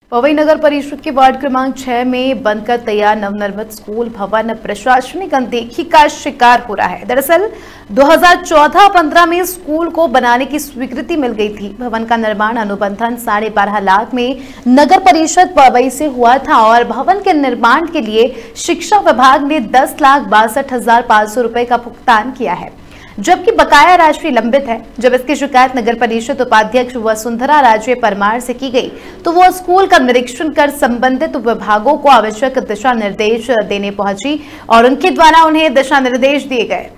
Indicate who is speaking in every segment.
Speaker 1: पवई नगर परिषद के वार्ड क्रमांक 6 में बनकर तैयार नवनिर्मित स्कूल भवन प्रशासनिक अनदेखी का शिकार हो रहा है। दरअसल 2014-15 में स्कूल को बनाने की स्वीकृति मिल गई थी। भवन का निर्माण अनुबंधन 12.5 लाख में नगर परिषद पवई से हुआ था और भवन के निर्माण के लिए शिक्षा विभाग ने 10,62,500 रुपए का भुगतान किया है, जबकि बकाया राशि लंबित है। जब इसकी शिकायत नगर परिषद उपाध्यक्ष वसुंधरा राजे परमार से की गई तो वो स्कूल का निरीक्षण कर संबंधित विभागों को आवश्यक दिशा निर्देश देने पहुंची और उनके द्वारा उन्हें दिशा निर्देश दिए गए।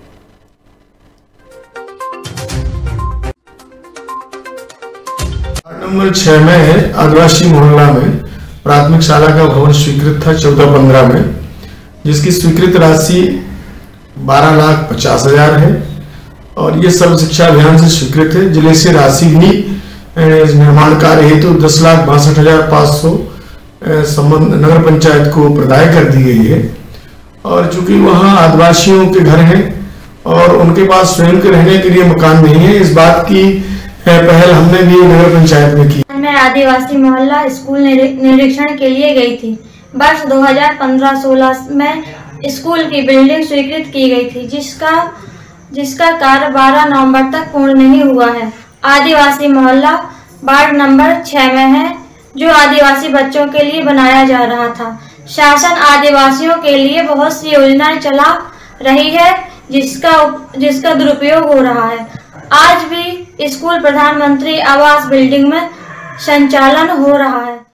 Speaker 2: नंबर 6 में आदिवासी मोहल्ला में प्राथमिक शाला का भवन स्वीकृत था 14-15 में, जिसकी स्वीकृत राशि 12,50,000 है और ये सर्व शिक्षा अभियान से स्वीकृत है। जिले से राशि भी निर्माण कार्य हेतु 10,62,500 संबंध नगर पंचायत को प्रदाय कर दी गई है। और चूंकि वहाँ आदिवासियों के घर हैं और उनके पास स्वयं के रहने के लिए मकान नहीं है, इस बात की पहल हमने भी नगर पंचायत में की।
Speaker 3: मैं आदिवासी मोहल्ला स्कूल निरीक्षण के लिए गई थी। वर्ष 2015-16 में स्कूल की बिल्डिंग स्वीकृत की गई थी, जिसका कार्य 12 नवंबर तक पूर्ण नहीं हुआ है। आदिवासी मोहल्ला वार्ड नंबर 6 में है, जो आदिवासी बच्चों के लिए बनाया जा रहा था। शासन आदिवासियों के लिए बहुत सी योजनाएं चला रही है, जिसका दुरुपयोग हो रहा है। आज भी स्कूल प्रधानमंत्री आवास बिल्डिंग में संचालन हो रहा है।